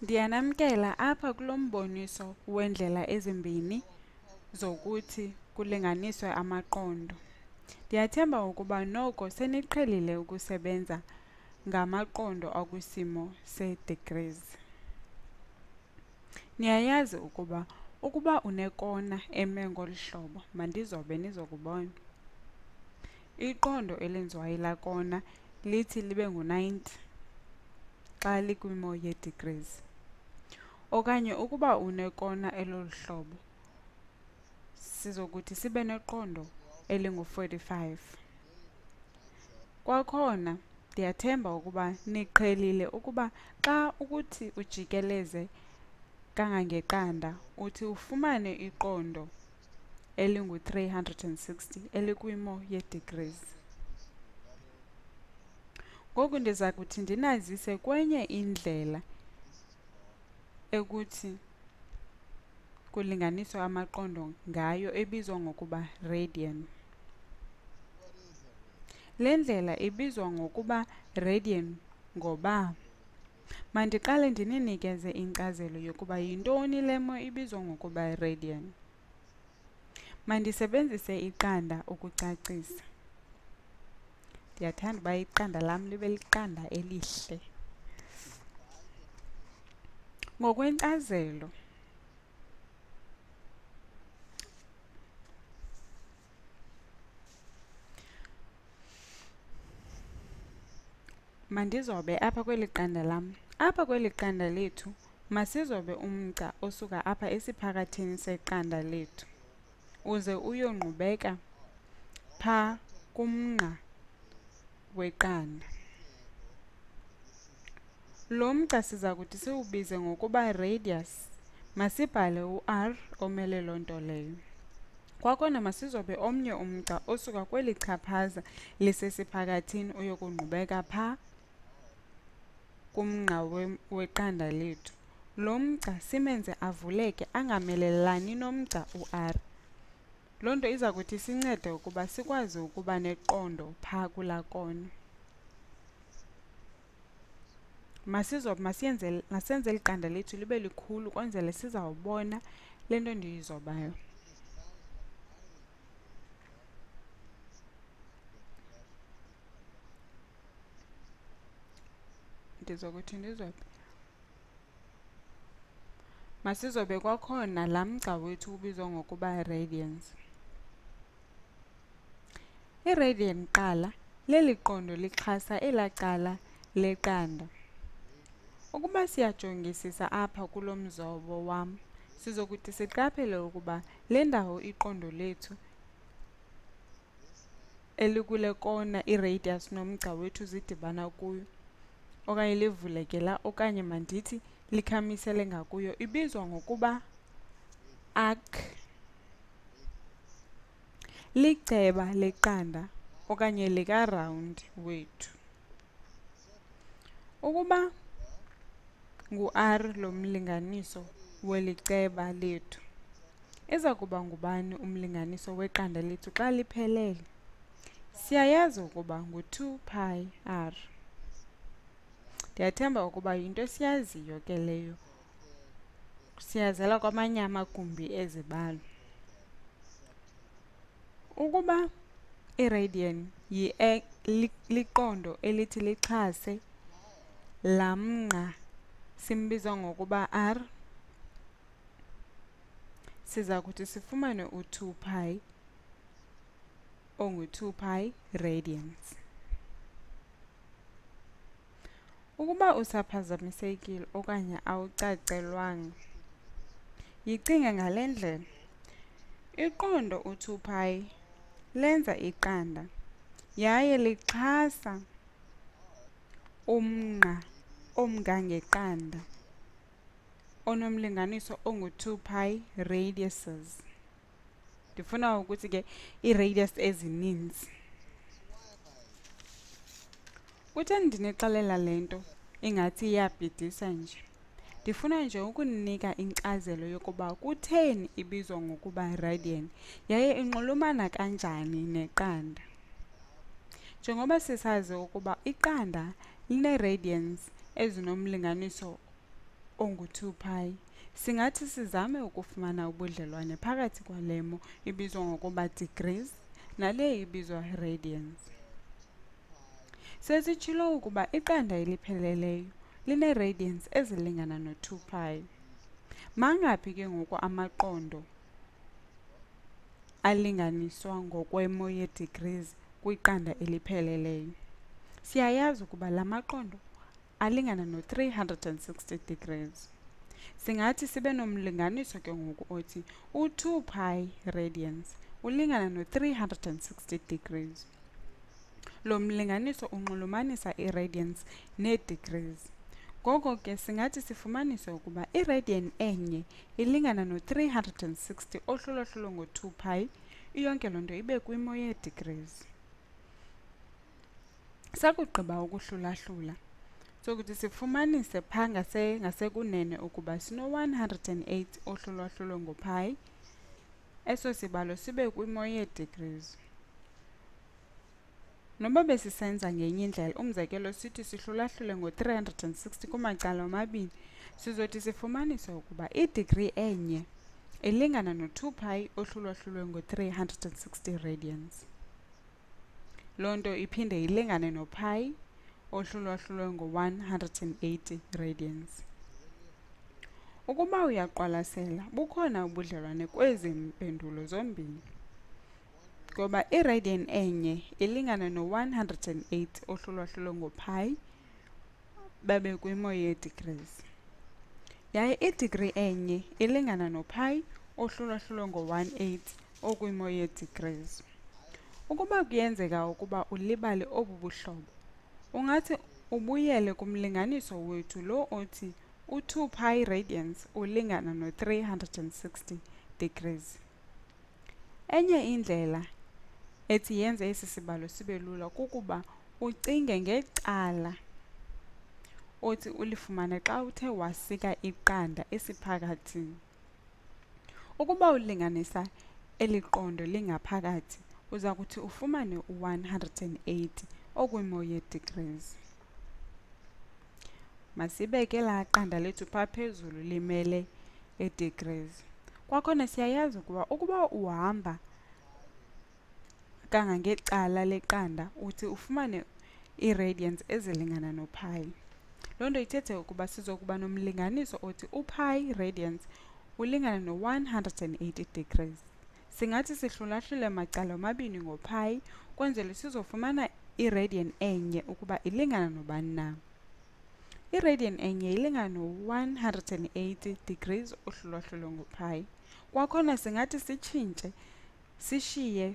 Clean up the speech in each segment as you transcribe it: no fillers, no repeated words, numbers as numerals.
Ndiyanamkela apha kulo mboniso wendlela ezimbini zokuthi kulinganiswe amaqondo. Ndiyathemba ukuba noko seniqhelile ukusebenza ngamaqondo akwisimo se-degrees. Niyayazi ukuba unekona eme ngolu hlobo mandizobe nizokubona. Iqondo elenziwa yilaa kona lithi libe ngu-90 xa likwimo ye-degrees. Okanye ukuba unekona elolu hlobo, sizokuthi sibe neqondo elingu-45. Kwakhona ndiyathemba ukuba niqhelile ukuba xa ukuthi ujikeleze kangangeqanda uthi ufumane iqondo elingu-360 elikwimo ye-degrees. Ngoku ndiza kuthi ndinazise kwenye indlela ekuthi kulinganiswa amaqondo ngayo ebizwa ngokuba radian. Le ndlela ibizwa ngokuba radian ngoba mandiqale ndininikeze inkcazelo yokuba yintoni le mo ibizwa ngokuba radian. Mandisebenzise iqanda ukucacisa. Ndiyathanda uba iqanda lam libe liqanda elihle. Ngokwenkcazelo, mandizobe apha kweli qanda lam. Apha kweli qanda lethu masizobe umgca osuka apha esiphakathini seqanda lethu uze uyongqubeka phaa kumngca weqanda. Lo mgca siza kuthi siwubize ngokuba radius. Masibhale u-R omele loo nto leyo. Kwakhona masizobe omnye umgca osuka kweli chaphaza lisesiphakathini uyokungqubeka phaa kumngca weqanda lethu. Lo mgca simenze avuleke angamelelani nomgca u-R. Loo nto iza kuthi sincede ukuba sikwazi ukuba neqondo phaa kulaa kona. Masenze eli qanda lethu libe likhulu kwenzele sizawubona le nto ndiyizobayo. Ndizokuthi ndizobe. Masizobe kwakhona laa mgca wethu ubizwa ngokuba radians. I-radian qala leli qondo lixhasa elaa cala leqanda. Ukuba siyajongisisa apha kulo mzobo wam, sizokuthi siqaphele ukuba le ndawo iqondo lethu elikule kona i-radius nomgca wethu zidibana kuyo, okanye livulekela okanye mandithi likhamisele ngakuyo, ibizwa ngokuba arc. Liceba leqanda okanye lika-round wethu. Ukuba ngu-R lo mlinganiso weli ceba lethu, iza kuba ngubani umlinganiso weqanda lethu xa liphelele? Siyayazi ukuba ngu-2 pi r. Ndiyathemba ukuba yinto siyaziyo ke leyo. Siyazela kwamanye amagumbi ezibalo. Ukuba iradian liqondo elithi lixhase laa mngca simbiza ngokuba R, siza kuthi sifumane u-2 pi ongu-2 pi radians. Ukuba usaphazamisekile okanye awucacelwanga, yicinge ngale ndlela. Iqondo u-2 pi lenza iqanda yaye lixhasa umngca omngangeqanda onomlinganiso ongu-2 pi radiuses. Ndifuna ukuthi ke ii-radius ezininzi. Kutheni ndinixelela le nto ingathi iyabhidisa nje? Ndifuna nje ukuninika inkcazelo yokuba kutheni ibizwa ngokuba radian yaye inxulumana kanjani neqanda. Njengoba sisazi ukuba iqanda line-radians ezinomlinganiso ongu-2 pi, singathi sizame ukufumana ubudlelwane phakathi kwalemo ibizwa ngokuba degrees nale ibizwa radians. Sesitshilo ukuba iqanda elipheleleyo line-radians ezilingana no-2 pi. Mangaphi ke ngoku amaqondo alinganiswa ngokwemo ye-degrees kwiqanda elipheleleyo? Siyayazi ukuba la maqondo alingana no-360 degrees. Singathi sibe nomlinganiso ke ngoku othi u-2 pi radians ulingana no-360 degrees. Lo mlinganiso unxulumanisa i-radians nee-degrees. Ngoko ke singathi sifumanise ukuba i-radian enye ilingana no-360 ohlulwa-hlulwe ngo-2 pi, iyonke loo nto ibe kwimo yee-degrees. Sakugqiba ukuhlula-hlula, sokuthi sifumanise phaa ngasekunene ukuba sino-108 ohlulwa-hlulwe ngo-pi, eso sibalo sibe kwimo yee-degrees. Noba besisenza ngenye indlela, umzekelo sithi sihlula-hlule ngo-360 kumacala omabini, sizothi sifumanise ukuba i-degree enye ilingana no-2 pi ohlulwa-hlulwe ngo-360 radians. Loo nto iphinde ilingane no-pi ohlulwa-hlulwe ngo-180 radians. Ukuba uyaqwalasela, bukhona ubudlelwane kwezi mpendulo zombini, ngoba i-radian enye ilingana no-108 ohlulwa-hlulwe ngo-pi babe kwimo yee-degrees, yaye i-degree enye ilingana no-pi ohlulwa-hlulwe ngo-180 okwimo yee-degrees. Ukuba kuyenzeka ukuba ulibale obu buhlobo, ungathi ubuyele kumlinganiso wethu lo othi u-2 pi radians ulingana no-360 degrees. Enye indlela ethi yenze esi sibalo sibe lula kukuba ucinge ngecala othi ulifumane xa uthe wasika iqanda esiphakathini. Ukuba ulinganisa eli qondo lingaphakathi, uza kuthi ufumane u-180 okwimo yee-degrees. Masibeke laa qanda lethu phaa phezulu limele e-degrees. Kwakhona siyayazi ukuba uhamba kangangecala leqanda uthi ufumane ii-radians ezilingana no-pi. Loo nto ithethe ukuba sizokuba nomlinganiso othi u-pi radians ulingana no-180 degrees. Singathi sihlula-hlule macala omabini ngo-pi kwenzele sizofumana i-radian enye ukuba ilingana nobani na. I-radian enye ilingana no-180 degrees ohlulwa-hlulwe ngo-pi. Kwakhona singathi sitshintshe, sishiye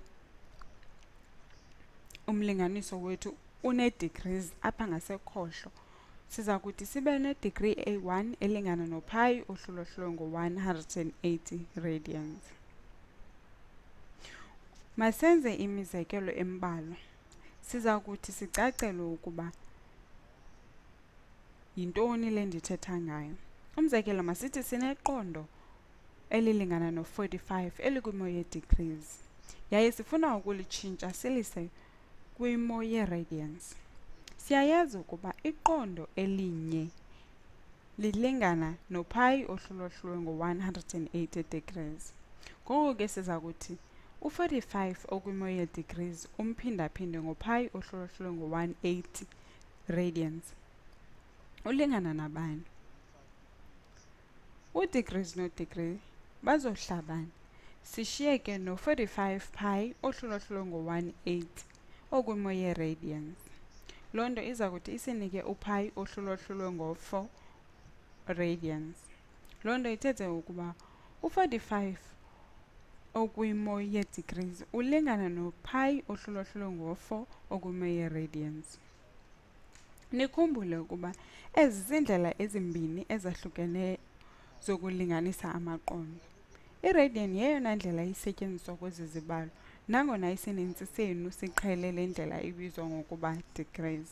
umlinganiso wethu une-degrees apha ngasekhohlo. Siza kuthi sibe ne-degree A1 elingana no-pi ohlulwa-hlulwe ngo-180 radians. Masenze imizekelo embalwa. Siza kuthi sicacelwe ukuba yintoni le ndithetha ngayo. Umzekelo, masithi sineqondo elilingana no-45 elikwimo yee-degrees, yaye sifuna ukulitshintsha silise kwimo yee-radians. Siyayazi ukuba iqondo elinye lilingana no-pi ohlulwa-hlulwe ngo-180 degrees. Ngoko ke siza kuthi u-45 okwimo yee-degrees umphindaphinde ngo-pi ohlulwa-hlulwe ngo-180 radians ulingana nabani? U-degrees no-degree bazohlabana. Sishiyeke no-45 pi ohlulwa-hlulwe ngo-180 okwimo yee-radians. Loo nto iza kuthi isinike u-pi ohlulwa-hlulwe ngo-4 radians. Loo nto ithethe ukuba u-45 okwimo yee-degrees ulingana no-pi ohlulwa-hlulwe ngo-4 okwimo yee-radians. Nikhumbule ukuba ezi ziindlela ezimbini ezahlukeneyo zokulinganisa amaqondo. I-radian yeyona ndlela isetyenziswa kwezi zibalo, nangona isininzi senu siqhele le ndlela ibizwa ngokuba degrees.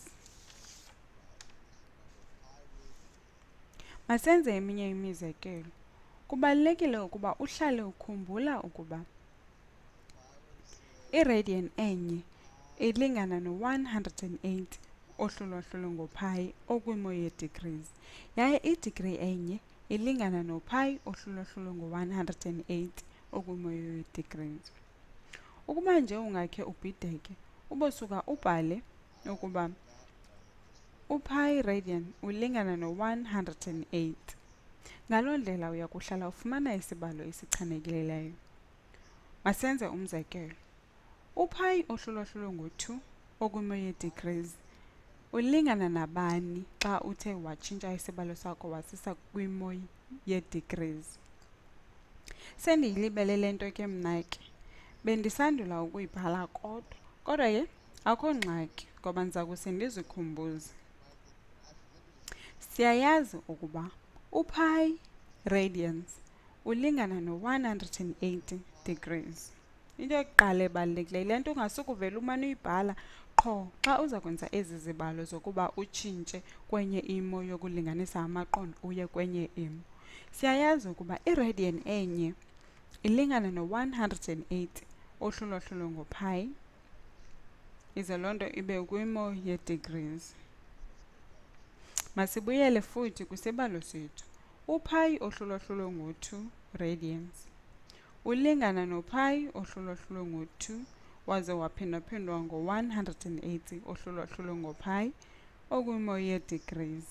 Masenze eminye imizekelo. Kubalulekile ukuba uhlale ukhumbula ukuba i-radian enye ilingana no-108 ohlulwahlulwe ngo-pi okwimo ye-degrees, yaye i-degree enye ilingana no-pi ohlulwahlulwe ngo-108 okwimo ye-degrees. Ukuba nje ungakhe ubhideke, ubosuka ubhale ukuba u-pi radian ulingana no-108. Ngaloo ndlela uya kuhlala ufumana isibalo esichanekileyo. Masenze umzekelo. U-pi ohlulwahlulwe ngo-2 okwimo ye-degrees ulingana nabani xa uthe watshintsha isibalo sakho wasisa kwimo ye-degrees. Sendiyilibele le nto ke mna ke. Bendisandula ukuyibhala kodwa ke akho ngxaki ngoba ndiza kuse ndizikhumbuze. Siyayazi ukuba u-pi radians ulingana no-180 degrees. Into yokuqala ebalulekileyo, le nto ungasukuvela umane uyibhala qho xa uza kwenza ezi zibalo zokuba utshintshe kwenye imo yokulinganisa amaqondo uye kwenye imo. Siyayazi ukuba iradian enye ilingana no-108 ohlulwahlulwe ngo-pi, ize loo nto ibe kwimo ye-degrees. Masibuyele futhi kwisibalo sethu. U-pi ohlulwahlulwe ngo-2 radians ulingana no-pi ohlulwahlulwe ngo-2 waze waphindwaphindwa ngo-180 ohlulwahlulwe ngo-pi okwimo ye-degrees.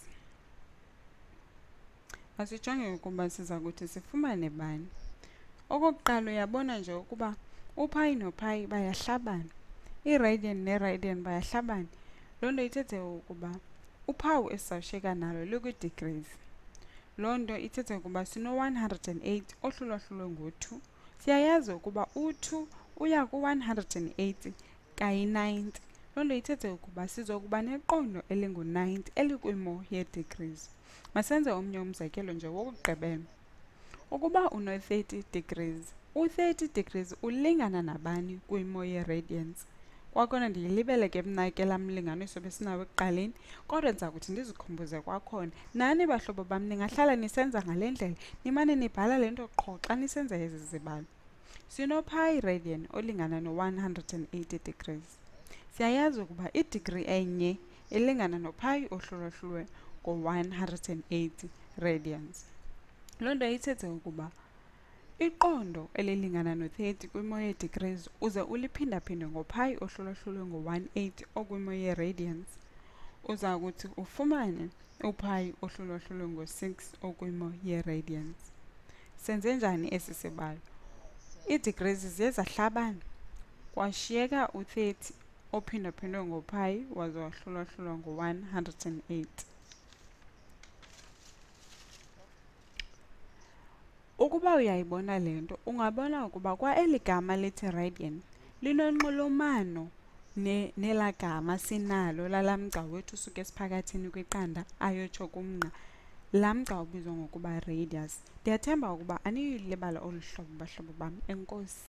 Masijonge ukuba siza kuthi sifumane bani. Okokuqala uyabona nje ukuba u-pi no-pi bayahlabana, i-radian ne-radian bayahlabana. Loo nto ithethe ukuba uphawu esizawushiyeka nalo likwi-degrees. Loo nto ithethe ukuba sino-108 ohlulwahlulwe ngo-2. Siyayazi ukuba u-2 uya ku-180 kayi-90. Loo nto ithethe ukuba sizokuba neqondo elingu-90 elikwimo ye-degrees. Masenze omnye umzekelo nje wokugqibela. Ukuba uno-30 degrees, u-30 degrees ulingana nabani kwimo ye-radians? Kwakhona ndiyilibele ke mna ke laa mlinganiso besinawo ekuqaleni, kodwa ndiza kuthi ndizikhumbuze kwakhona. Nani bahlobo bam ningahlala nisenza ngale ndlela, nimane nibhala le nto qho xa nisenza ezi zibalo. Sino-pi radian olingana no-180 degrees. Siyayazi ukuba i-degree enye ilingana no-pi ohlulwahlulwe ngo-180 radians. Loo nto ithethe ukuba iqondo elilingana no-30 kwimo ye-degrees uze uliphindaphinde ngo-pi ohlulwahlulwe ngo-180 okwimo ye-radians, uza kuthi ufumane u-pi ohlulwahlulwe ngo-6 okwimo ye-radians. Senze njani esi sibalo? Ii-degrees ziye zahlabana, kwashiyeka u-30 ophindaphindwe ngo-pi waze wahlulwahlulwa ngo-108. Ukuba uyayibona le nto, ungabona ukuba kwa eli gama lithi radian linonxulumano nelaa gama sinalo lala mgca wethu usuke esiphakathini kwiqanda ayotsho kumngca, laa mgca ubizwa ngokuba radius. Ndiyathemba ukuba aniyilibala olu hlobo bahlobo bam. Enkosi.